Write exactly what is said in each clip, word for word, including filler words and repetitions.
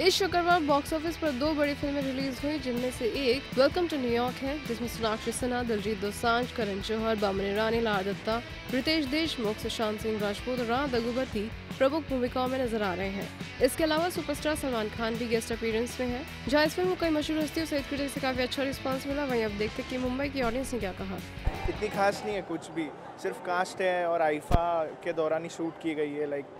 इस शुक्रवार box office पर दो बड़ी फिल्में रिलीज हुई, जिनमें से एक वेलकम टू न्यूयॉर्क है, जिसमें सोनाक्षी सिन्हा, दिलजीत दोसांझ, करण जौहर, बॉम्बे रानी, लारा दत्ता, रितेश देशमुख, सुशांत सिंह राजपूत और राणा दग्गुबाती प्रमुख भूमिकाओं में नजर आ रहे हैं। इसके अलावा सुपरस्टार सलमान खान भी गेस्ट अपीयरेंस में है। जहां इस फिल्म को कई मशहूर हस्तियों सहित क्रिटिक्स से काफी अच्छा रिस्पांस मिला, वहीं अब देखते कि मुंबई की ऑडियंस ने क्या कहा। इतनी खास नहीं है कुछ भी, सिर्फ कास्ट है और आईफा के दौरान ही शूट की गई है। लाइक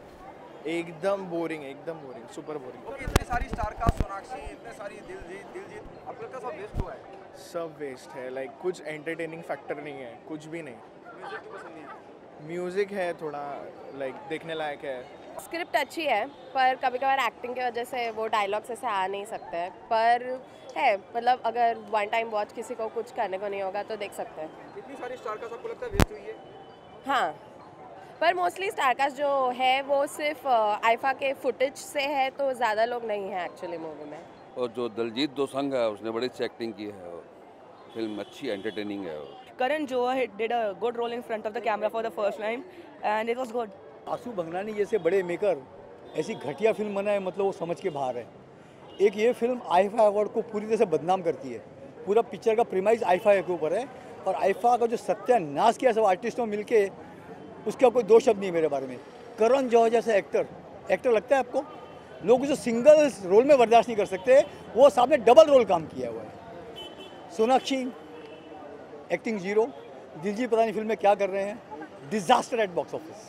एकदम बोरिंग है, एकदम बोरिंग, सुपर बोरिंग। ओके, इतनी सारी स्टार कास्ट, सोनाक्षी, इतने सारी दिलजीत दिलजीत आपको लगता है सब वेस्ट हुआ है? सब वेस्ट है। लाइक कुछ एंटरटेनिंग फैक्टर नहीं है, कुछ भी नहीं। म्यूजिक की पसंद नहीं है? म्यूजिक है थोड़ा, लाइक देखने लायक है। स्क्रिप्ट अच्छी है, पर कभी कभार एक्टिंग की वजह से वो डायलॉग्स ऐसे आ नहीं सकते हैं, पर है मतलब अगर वन टाइम वॉच किसी को कुछ करने को नहीं होगा तो देख सकते हैं। इतनी सारी स्टार कास्ट आपको लगता है वेस्ट हुई है? हाँ, पर मोस्टली स्टारकास्ट जो है वो सिर्फ आईफा के फुटेज से है, तो ज़्यादा लोग नहीं हैं एक्चुअली मूवी में। और जो दिलजीत दोसांझ है उसने बड़ी अच्छी एक्टिंग की है, फिल्म अच्छी एंटरटेनिंग है। Karan Johar did a good role in front of the camera for the first time and it was good. आशु भंगनानी जैसे बड़े मेकर ऐसी घटिया फिल्म बनाए, मतलब वो समझ के बाहर है। एक ये फिल्म आईफा अवार्ड को पूरी तरह से बदनाम करती है। पूरा पिक्चर का प्रीमाइज आईफा के ऊपर है और आईफा का जो सत्यानाश किया सब आर्टिस्टों मिलके, उसका कोई दो शब्द नहीं है मेरे बारे में। करण जौहर जैसा एक्टर एक्टर लगता है आपको? लोग जो सिंगल रोल में बर्दाश्त नहीं कर सकते, वो सामने डबल रोल काम किया हुआ है। सोनाक्षी एक्टिंग जीरो, दिलजीत पता नहीं फिल्म में क्या कर रहे हैं, disaster at box office.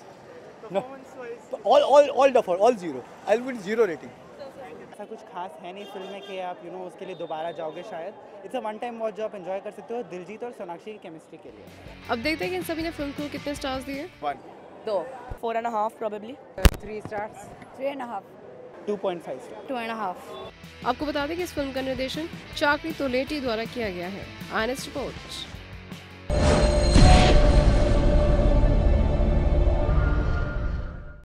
All all all duffer, all zero, I will zero rating. ऐसा कुछ खास है नहीं फिल्म में कि आप यू नो उसके लिए दोबारा जाओगे शायद। It's a one time watch जो आप एंजॉय कर सकते हो दिलजीत और सोनाक्षी की केमिस्ट्री के लिए। अब देखते हैं कि इन सभी ने फिल्म को कितने स्टार्स दिए। वन, दो, Four and a half probably. Three stars, three and half, two point five star, two and half. आपको बता दें कि इस फिल्म का निर्देशन चाकरी तोलेटी द्वारा किया गया है। I N S report.